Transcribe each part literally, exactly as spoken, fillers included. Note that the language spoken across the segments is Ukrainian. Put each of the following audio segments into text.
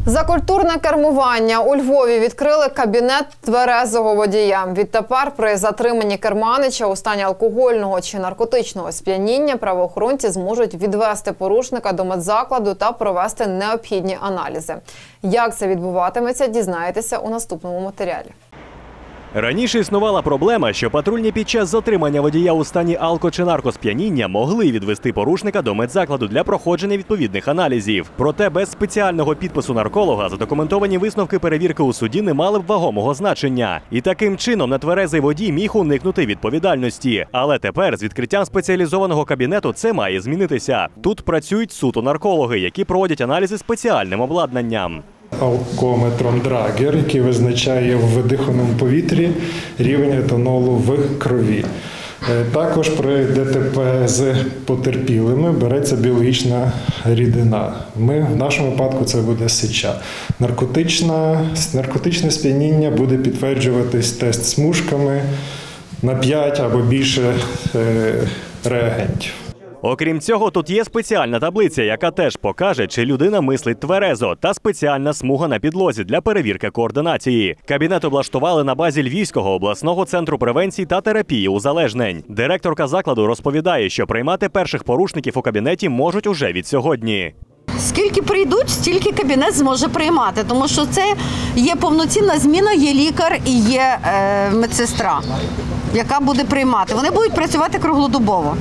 За культурне кермування у Львові відкрили кабінет тверезого водія. Відтепер при затриманні керманича у стані алкогольного чи наркотичного сп'яніння правоохоронці зможуть відвести порушника до медзакладу та провести необхідні аналізи. Як це відбуватиметься, дізнаєтеся у наступному матеріалі. Раніше існувала проблема, що патрульні під час затримання водія у стані алко- чи наркосп'яніння могли відвести порушника до медзакладу для проходження відповідних аналізів. Проте без спеціального підпису нарколога задокументовані висновки перевірки у суді не мали б вагомого значення. І таким чином нетверезий водій міг уникнути відповідальності. Але тепер з відкриттям спеціалізованого кабінету це має змінитися. Тут працюють суто наркологи, які проводять аналізи спеціальним обладнанням. Алкометром Драгер, який визначає в видиханому повітрі рівень етанолу в крові. Також при ДТП з потерпілими береться біологічна рідина. Ми, в нашому випадку це буде сеча. Наркотична, наркотичне сп'яніння буде підтверджуватись тест смужками на п'ять або більше е, реагентів. Окрім цього, тут є спеціальна таблиця, яка теж покаже, чи людина мислить тверезо, та спеціальна смуга на підлозі для перевірки координації. Кабінет облаштували на базі Львівського обласного центру превенції та терапії узалежнень. Директорка закладу розповідає, що приймати перших порушників у кабінеті можуть уже від сьогодні. Скільки прийдуть, стільки кабінет зможе приймати, тому що це є повноцінна зміна, є лікар і є е, медсестра, яка буде приймати. Вони будуть працювати круглодобово.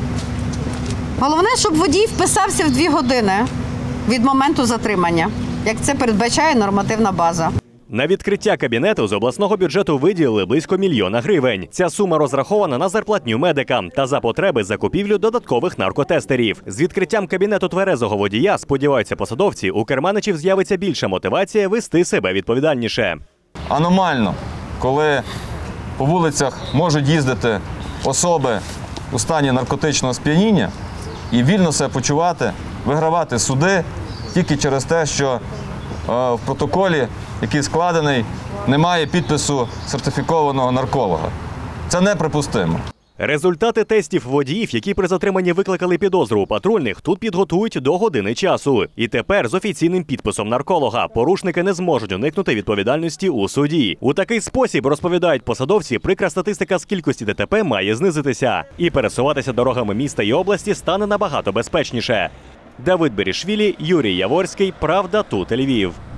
Головне, щоб водій вписався в дві години від моменту затримання, як це передбачає нормативна база. На відкриття кабінету з обласного бюджету виділили близько мільйона гривень. Ця сума розрахована на зарплатню медикам та за потреби закупівлю додаткових наркотестерів. З відкриттям кабінету тверезого водія, сподіваються посадовці, у керманичів з'явиться більша мотивація вести себе відповідальніше. Аномально, коли по вулицях можуть їздити особи у стані наркотичного сп'яніння і вільно себе почувати, вигравати суди тільки через те, що е, в протоколі, який складений, немає підпису сертифікованого нарколога. Це неприпустимо. Результати тестів водіїв, які при затриманні викликали підозру у патрульних, тут підготують до години часу. І тепер з офіційним підписом нарколога порушники не зможуть уникнути відповідальності у суді. У такий спосіб, розповідають посадовці, прикра статистика з кількості ДТП має знизитися. І пересуватися дорогами міста і області стане набагато безпечніше. Давид Берішвілі, Юрій Яворський, Правда, тут Львів.